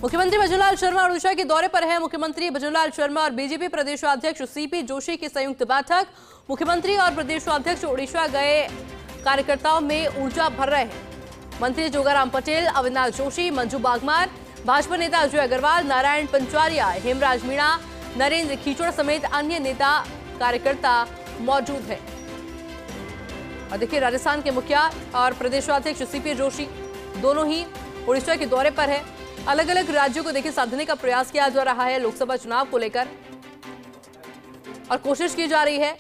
मुख्यमंत्री भजनलाल शर्मा ओडिशा के दौरे पर हैं। मुख्यमंत्री भजनलाल शर्मा और बीजेपी प्रदेशाध्यक्ष सीपी जोशी की संयुक्त बैठक। मुख्यमंत्री और प्रदेशाध्यक्ष ओडिशा गए कार्यकर्ताओं में ऊर्जा भर रहे हैं। मंत्री जोगाराम पटेल, अविनाश जोशी, मंजू बागमार, भाजपा नेता अजय अग्रवाल, नारायण पंचारिया, हेमराज मीणा, नरेंद्र खीचड़ समेत अन्य नेता कार्यकर्ता मौजूद हैं। और देखिए, राजस्थान के मुखिया और प्रदेशाध्यक्ष सीपी जोशी दोनों ही ओडिशा के दौरे पर है। अलग अलग राज्यों को देखिए साधने का प्रयास किया जा रहा है लोकसभा चुनाव को लेकर, और कोशिश की जा रही है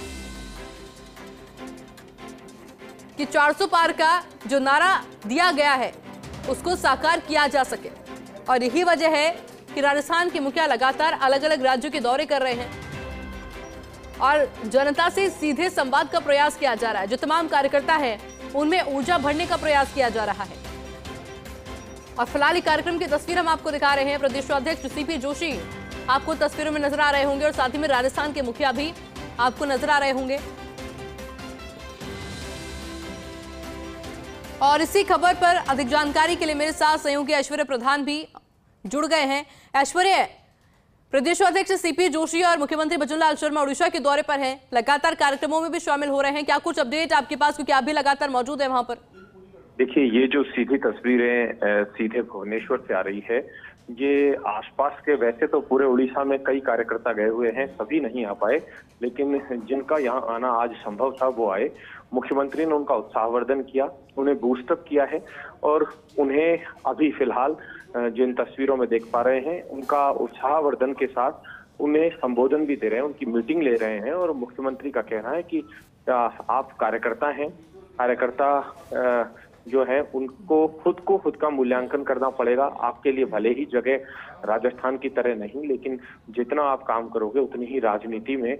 कि 400 पार का जो नारा दिया गया है उसको साकार किया जा सके। और यही वजह है कि राजस्थान के मुखिया लगातार अलग अलग राज्यों के दौरे कर रहे हैं और जनता से सीधे संवाद का प्रयास किया जा रहा है। जो तमाम कार्यकर्ता हैं उनमें ऊर्जा भरने का प्रयास किया जा रहा है। और फिलहाल कार्यक्रम की तस्वीर हम आपको दिखा रहे हैं। प्रदेशाध्यक्ष सीपी जोशी आपको तस्वीरों में नजर आ रहे होंगे और साथ ही में राजस्थान के मुखिया भी आपको नजर आ रहे होंगे। और इसी खबर पर अधिक जानकारी के लिए मेरे साथ सहयोगी ऐश्वर्य प्रधान भी जुड़ गए हैं। ऐश्वर्य, प्रदेशाध्यक्ष सीपी जोशी और मुख्यमंत्री भजनलाल शर्मा ओडिशा के दौरे पर हैं, लगातार कार्यक्रमों में भी शामिल हो रहे हैं। क्या कुछ अपडेट आपके पास, क्योंकि आप भी लगातार मौजूद है वहां पर? देखिए, ये जो सीधी तस्वीरें सीधे भुवनेश्वर से आ रही है, ये आसपास के, वैसे तो पूरे उड़ीसा में कई कार्यकर्ता गए हुए हैं, सभी नहीं आ पाए, लेकिन जिनका यहाँ आना आज संभव था वो आए। मुख्यमंत्री ने उनका उत्साहवर्धन किया, उन्हें बूस्टअप किया है और उन्हें अभी फिलहाल जिन तस्वीरों में देख पा रहे हैं उनका उत्साहवर्धन के साथ उन्हें संबोधन भी दे रहे हैं, उनकी मीटिंग ले रहे हैं। और मुख्यमंत्री का कहना है कि आप कार्यकर्ता हैं, कार्यकर्ता जो है उनको खुद का मूल्यांकन करना पड़ेगा। आपके लिए भले ही जगह राजस्थान की तरह नहीं, लेकिन जितना आप काम करोगे उतनी ही राजनीति में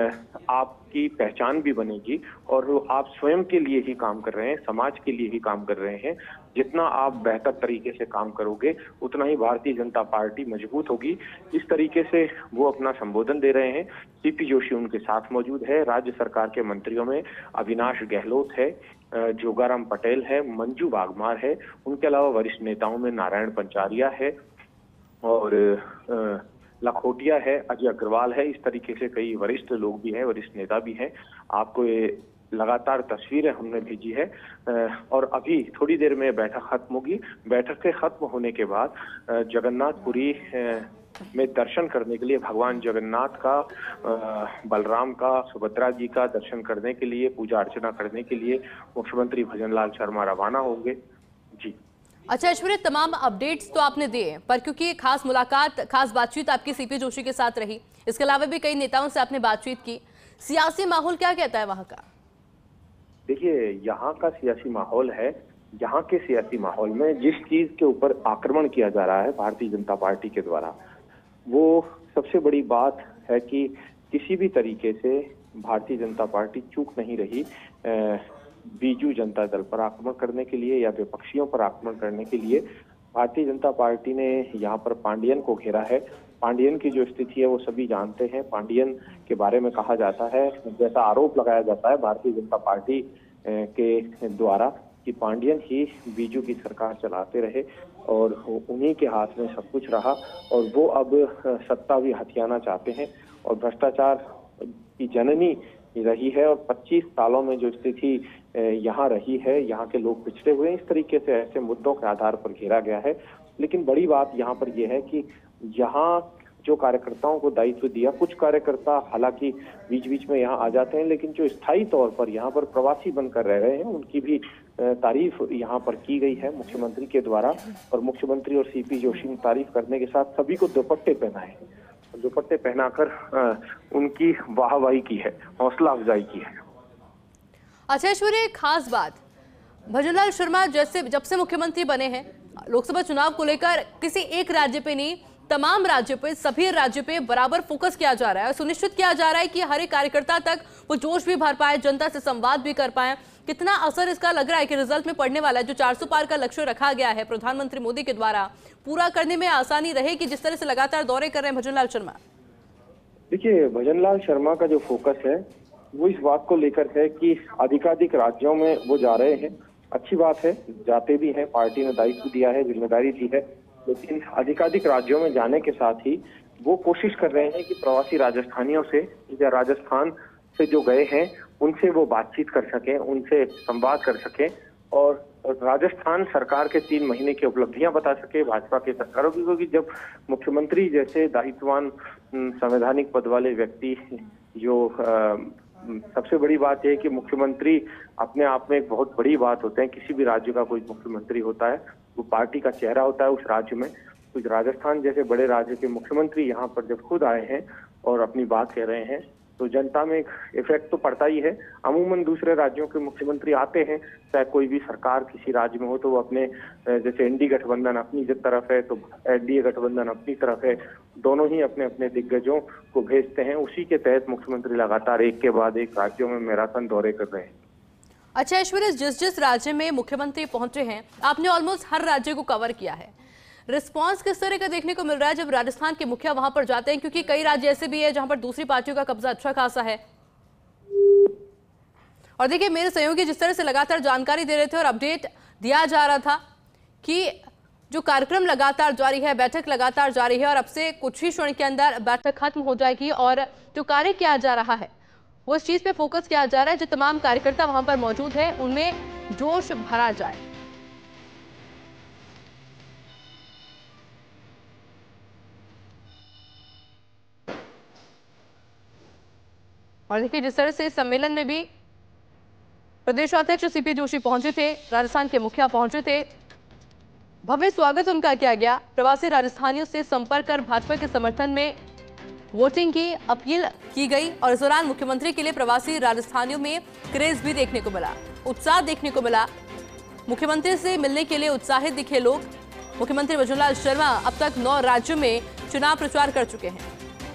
आपकी पहचान भी बनेगी और आप स्वयं के लिए ही काम कर रहे हैं, समाज के लिए ही काम कर रहे हैं। जितना आप बेहतर तरीके से काम करोगे उतना ही भारतीय जनता पार्टी मजबूत होगी। इस तरीके से वो अपना संबोधन दे रहे हैं। सीपी जोशी उनके साथ मौजूद है। राज्य सरकार के मंत्रियों में अविनाश गहलोत है, जोगाराम पटेल है, मंजू बागमार है, उनके अलावा वरिष्ठ नेताओं में नारायण पंचारिया है और लखोटिया है, अजय अग्रवाल है। इस तरीके से कई वरिष्ठ लोग भी हैं, वरिष्ठ नेता भी हैं। आपको ये लगातार तस्वीरें हमने भेजी है और अभी थोड़ी देर में बैठक खत्म होगी। बैठक के खत्म होने के बाद जगन्नाथपुरी में दर्शन करने के लिए, भगवान जगन्नाथ का, बलराम का, सुभद्रा जी का दर्शन करने के लिए, पूजा अर्चना करने के लिए मुख्यमंत्री भजनलाल शर्मा रवाना होंगे। जी अच्छा ऐश्वर्य, तमाम अपडेट्स तो आपने दिए, पर क्योंकि खास मुलाकात, खास बातचीत आपकी सीपी जोशी के साथ रही, इसके अलावा भी कई नेताओं से आपने बातचीत की। सियासी माहौल क्या कहता है वहां का? देखिए, यहाँ का सियासी माहौल है, यहाँ के सियासी माहौल में जिस चीज के ऊपर आक्रमण किया जा रहा है भारतीय जनता पार्टी के द्वारा, वो सबसे बड़ी बात है कि किसी भी तरीके से भारतीय जनता पार्टी चूक नहीं रही बीजू जनता दल पर आक्रमण करने के लिए या विपक्षियों पर आक्रमण करने के लिए। भारतीय जनता पार्टी ने यहाँ पर पांडियन को घेरा है। पांडियन की जो स्थिति है वो सभी जानते हैं। पांडियन के बारे में कहा जाता है, जैसा आरोप लगाया जाता है भारतीय जनता पार्टी के द्वारा, कि पांडियन ही बीजू की सरकार चलाते रहे और उन्हीं के हाथ में सब कुछ रहा और वो अब सत्ता भी हथियाना चाहते हैं और भ्रष्टाचार की जननी रही है। और 25 सालों में जो स्थिति यहाँ रही है, यहाँ के लोग पिछड़े हुए हैं, इस तरीके से ऐसे मुद्दों के आधार पर घेरा गया है। लेकिन बड़ी बात यहाँ पर यह है कि यहाँ जो कार्यकर्ताओं को दायित्व दिया, कुछ कार्यकर्ता हालांकि बीच बीच में यहाँ आ जाते हैं, लेकिन जो स्थायी तौर पर यहाँ पर प्रवासी बनकर रह रहे हैं उनकी भी तारीफ यहाँ पर की गई है मुख्यमंत्री के द्वारा। और मुख्यमंत्री और सीपी जोशी ने तारीफ करने के साथ सभी को दुपट्टे पहनाए, दुपट्टे पहनाकर उनकी वाहवाही की है, हौसला अफजाई की है। अच्छा ऐश्वर्य, खास बात, भजनलाल शर्मा जैसे जब से मुख्यमंत्री बने हैं, लोकसभा चुनाव को लेकर किसी एक राज्य पे नहीं, तमाम राज्यों पे, सभी राज्यों पे बराबर फोकस किया जा रहा है और सुनिश्चित किया जा रहा है कि हर एक कार्यकर्ता तक वो जोश भी भर पाए, जनता से संवाद भी कर पाए। कितना असर इसका लग रहा है कि रिजल्ट में पड़ने वाला है? जो 400 पार का लक्ष्य रखा गया है प्रधानमंत्री मोदी के द्वारा, पूरा करने में आसानी रहेगी जिस तरह से लगातार दौरे कर रहे हैं भजनलाल शर्मा? देखिए, भजनलाल शर्मा का जो फोकस है वो इस बात को लेकर है कि अधिकाधिक राज्यों में वो जा रहे हैं। अच्छी बात है, जाते भी हैं, पार्टी ने दायित्व दिया है, जिम्मेदारी दी है। लेकिन अधिकाधिक राज्यों में जाने के साथ ही वो कोशिश कर रहे हैं कि प्रवासी राजस्थानियों से या राजस्थान से जो गए हैं उनसे वो बातचीत कर सकें, उनसे संवाद कर सकें और राजस्थान सरकार के 3 महीने की उपलब्धियां बता सके भाजपा के सरकारों की। क्योंकि जब मुख्यमंत्री जैसे दायित्ववान संवैधानिक पद वाले व्यक्ति जो सबसे बड़ी बात यह है कि मुख्यमंत्री अपने आप में एक बहुत बड़ी बात होते हैं। किसी भी राज्य का कोई मुख्यमंत्री होता है वो पार्टी का चेहरा होता है उस राज्य में। कुछ राजस्थान जैसे बड़े राज्य के मुख्यमंत्री यहाँ पर जब खुद आए हैं और अपनी बात कह रहे हैं तो जनता में एक इफेक्ट तो पड़ता ही है। अमूमन दूसरे राज्यों के मुख्यमंत्री आते हैं, चाहे कोई भी सरकार किसी राज्य में हो तो वो अपने जैसे एनडी गठबंधन अपनी तरफ है तो एनडीए गठबंधन अपनी तरफ है, दोनों ही अपने अपने दिग्गजों को भेजते हैं। उसी के तहत मुख्यमंत्री लगातार एक के बाद एक राज्यों में मैराथन दौरे कर रहे हैं। अच्छा ऐश्वर्या, जिस जिस राज्य में मुख्यमंत्री पहुंचे हैं आपने ऑलमोस्ट हर राज्य को कवर किया है, रिस्पांस किस तरह का देखने को मिल रहा है जब राजस्थान के मुखिया वहां पर जाते हैं? क्योंकि कई राज्य ऐसे भी है जहां पर दूसरी पार्टियों का कब्जा अच्छा खासा है। और देखिए मेरे सहयोगी जिस तरह से लगातार जानकारी दे रहे थे और अपडेट दिया जा रहा था कि जो कार्यक्रम लगातार जारी है, बैठक लगातार जारी है और अब से कुछ ही क्षण के अंदर बैठक खत्म हो जाएगी और जो कार्य किया जा रहा है वो इस चीज पे फोकस किया जा रहा है जो तमाम कार्यकर्ता वहां पर मौजूद है उनमें जोश भरा जाए। और देखिए जिस तरह से इस सम्मेलन में भी प्रदेशाध्यक्ष सीपी जोशी पहुंचे थे, राजस्थान के मुखिया पहुंचे थे, भव्य स्वागत उनका किया गया। प्रवासी राजस्थानियों से संपर्क कर भाजपा के समर्थन में वोटिंग की अपील की गई और इस दौरान मुख्यमंत्री के लिए प्रवासी राजस्थानियों में क्रेज भी देखने को मिला, उत्साह देखने को मिला। मुख्यमंत्री से मिलने के लिए उत्साहित दिखे लोग। मुख्यमंत्री भजनलाल शर्मा अब तक 9 राज्यों में चुनाव प्रचार कर चुके हैं।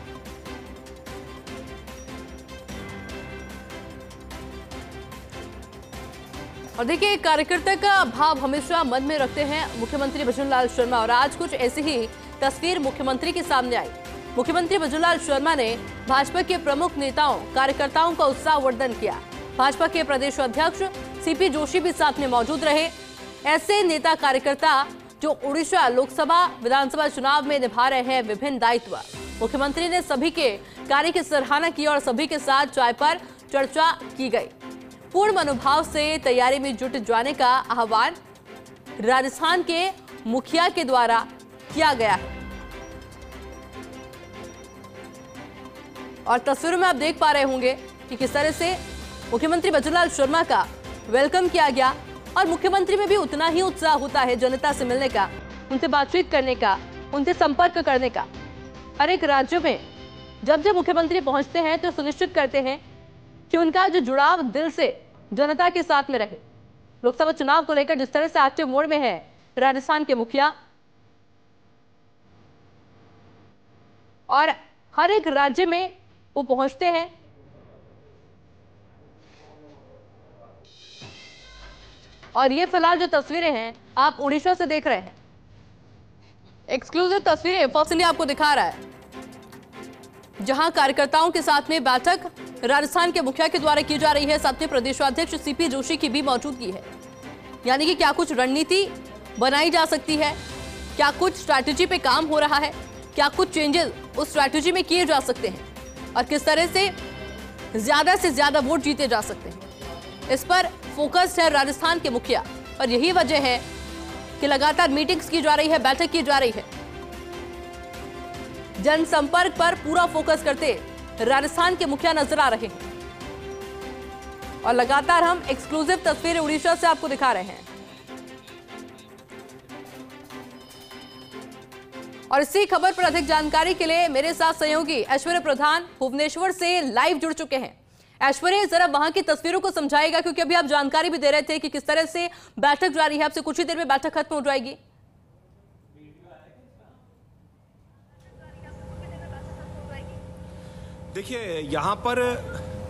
और देखिए कार्यकर्ता का भाव हमेशा मन में रखते हैं मुख्यमंत्री भजनलाल शर्मा और आज कुछ ऐसी ही तस्वीर मुख्यमंत्री के सामने आई। मुख्यमंत्री भजनलाल शर्मा ने भाजपा के प्रमुख नेताओं कार्यकर्ताओं का उत्साहवर्धन किया। भाजपा के प्रदेश अध्यक्ष सीपी जोशी भी साथ में मौजूद रहे। ऐसे नेता कार्यकर्ता जो उड़ीसा लोकसभा विधानसभा चुनाव में निभा रहे हैं विभिन्न दायित्व। मुख्यमंत्री ने सभी के कार्य की सराहना की और सभी के साथ चाय पर चर्चा की गई। पूर्ण मनोभाव से तैयारी में जुट जाने का आह्वान राजस्थान के मुखिया के द्वारा किया गया है। और तस्वीरों में आप देख पा रहे होंगे कि किस तरह से मुख्यमंत्री भजनलाल शर्मा का वेलकम किया गया और मुख्यमंत्री में भी उतना ही उत्साह होता है जनता से मिलने का, उनसे बातचीत करने का, उनसे संपर्क करने का। हर एक राज्यों में जब जब मुख्यमंत्री पहुंचते हैं तो सुनिश्चित करते हैं कि उनका जो जुड़ाव दिल से जनता के साथ में रहे। लोकसभा चुनाव को लेकर जिस तरह से एक्टिव मोड में है राजस्थान के मुखिया और हर एक राज्य में वो पहुंचते हैं। और ये फिलहाल जो तस्वीरें हैं आप उड़ीसा से देख रहे हैं, एक्सक्लूसिव तस्वीरें फर्स्ट इंडिया आपको दिखा रहा है, जहां कार्यकर्ताओं के साथ में बैठक राजस्थान के मुखिया के द्वारा की जा रही है। साथ में प्रदेशाध्यक्ष सीपी जोशी की भी मौजूदगी है। यानी कि क्या कुछ रणनीति बनाई जा सकती है, क्या कुछ स्ट्रैटेजी पे काम हो रहा है, क्या कुछ चेंजेस उस स्ट्रैटेजी में किए जा सकते हैं और किस तरह से ज्यादा वोट जीते जा सकते हैं। इस पर फोकस है राजस्थान के मुखिया और यही वजह है कि लगातार मीटिंग्स की जा रही है, बैठक की जा रही है। जनसंपर्क पर पूरा फोकस करते राजस्थान के मुखिया नजर आ रहे हैं और लगातार हम एक्सक्लूसिव तस्वीरें उड़ीसा से आपको दिखा रहे हैं। और इसी खबर पर अधिक जानकारी के लिए मेरे साथ सहयोगी ऐश्वर्या प्रधान भुवनेश्वर से लाइव जुड़ चुके हैं। ऐश्वर्या जरा वहां की तस्वीरों को समझाएगा, क्योंकि अभी आप जानकारी भी दे रहे थे कि किस तरह से बैठक जारी है। आपसे कुछ ही देर में बैठक खत्म हो जाएगी। देखिए यहाँ पर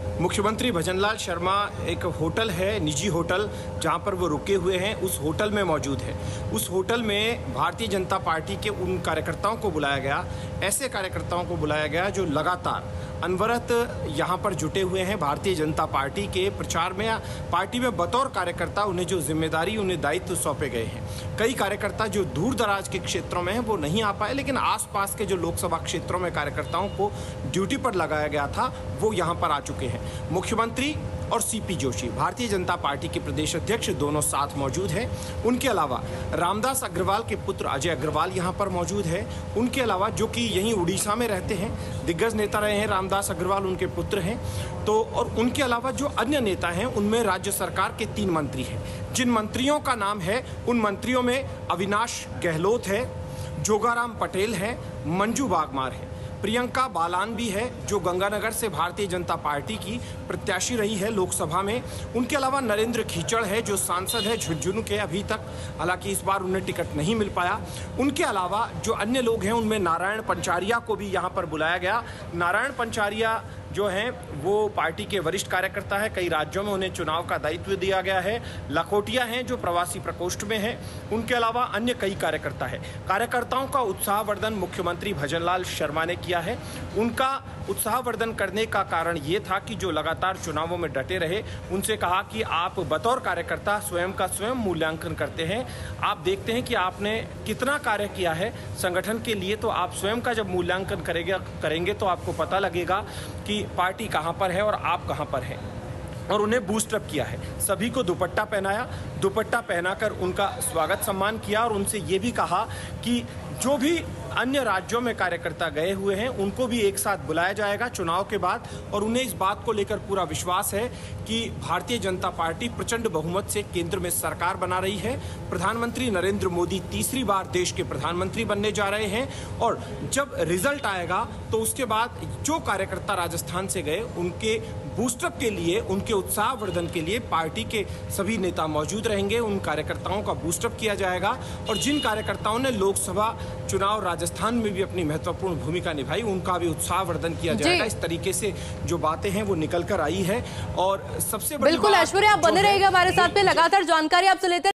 मुख्यमंत्री भजनलाल शर्मा एक होटल है, निजी होटल, जहां पर वो रुके हुए हैं, उस होटल में मौजूद है। उस होटल में भारतीय जनता पार्टी के उन कार्यकर्ताओं को बुलाया गया, ऐसे कार्यकर्ताओं को बुलाया गया जो लगातार अनवरत यहाँ पर जुटे हुए हैं भारतीय जनता पार्टी के प्रचार में या पार्टी में बतौर कार्यकर्ता उन्हें जो जिम्मेदारी, उन्हें दायित्व सौंपे गए हैं। कई कार्यकर्ता जो दूर दराज के क्षेत्रों में हैं वो नहीं आ पाए, लेकिन आसपास के जो लोकसभा क्षेत्रों में कार्यकर्ताओं को ड्यूटी पर लगाया गया था वो यहाँ पर आ चुके हैं। मुख्यमंत्री और सीपी जोशी, भारतीय जनता पार्टी के प्रदेश अध्यक्ष, दोनों साथ मौजूद हैं। उनके अलावा रामदास अग्रवाल के पुत्र अजय अग्रवाल यहाँ पर मौजूद है। उनके अलावा जो कि यहीं उड़ीसा में रहते हैं, दिग्गज नेता रहे हैं रामदास अग्रवाल, उनके पुत्र हैं। तो और उनके अलावा जो अन्य नेता हैं उनमें राज्य सरकार के 3 मंत्री हैं। जिन मंत्रियों का नाम है उन मंत्रियों में अविनाश गहलोत है, जोगाराम पटेल है, मंजू बागमार है, प्रियंका बालान भी है जो गंगानगर से भारतीय जनता पार्टी की प्रत्याशी रही है लोकसभा में। उनके अलावा नरेंद्र खीचड़ है जो सांसद है झुंझुनू के अभी तक, हालांकि इस बार उन्हें टिकट नहीं मिल पाया। उनके अलावा जो अन्य लोग हैं उनमें नारायण पंचारिया को भी यहाँ पर बुलाया गया। नारायण पंचारिया जो हैं वो पार्टी के वरिष्ठ कार्यकर्ता है, कई राज्यों में उन्हें चुनाव का दायित्व दिया गया है। लखोटिया हैं जो प्रवासी प्रकोष्ठ में हैं। उनके अलावा अन्य कई कार्यकर्ता है। कार्यकर्ताओं का उत्साहवर्धन मुख्यमंत्री भजनलाल शर्मा ने किया है। उनका उत्साहवर्धन करने का कारण ये था कि जो लगातार चुनावों में डटे रहे, उनसे कहा कि आप बतौर कार्यकर्ता स्वयं का स्वयं मूल्यांकन करते हैं। आप देखते हैं कि आपने कितना कार्य किया है संगठन के लिए, तो आप स्वयं का जब मूल्यांकन करेंगे तो आपको पता लगेगा कि पार्टी कहां पर है और आप कहां पर हैं। और उन्हें बूस्टअप किया है। सभी को दुपट्टा पहनाया, दुपट्टा पहनाकर उनका स्वागत सम्मान किया और उनसे ये भी कहा कि जो भी अन्य राज्यों में कार्यकर्ता गए हुए हैं उनको भी एक साथ बुलाया जाएगा चुनाव के बाद। और उन्हें इस बात को लेकर पूरा विश्वास है कि भारतीय जनता पार्टी प्रचंड बहुमत से केंद्र में सरकार बना रही है। प्रधानमंत्री नरेंद्र मोदी तीसरी बार देश के प्रधानमंत्री बनने जा रहे हैं और जब रिजल्ट आएगा तो उसके बाद जो कार्यकर्ता राजस्थान से गए उनके बूस्टअप के लिए, उनके उत्साहवर्धन के लिए पार्टी के सभी नेता मौजूद रहेंगे। उन कार्यकर्ताओं का बूस्टअप किया जाएगा और जिन कार्यकर्ताओं ने लोकसभा चुनाव राजस्थान में भी अपनी महत्वपूर्ण भूमिका निभाई उनका भी उत्साहवर्धन किया जाएगा। इस तरीके से जो बातें हैं वो निकल कर आई है। और सबसे बड़ी बिल्कुल ऐश्वर्या, आप बने रहेगा हमारे साथ में, लगातार जानकारी आपसे लेते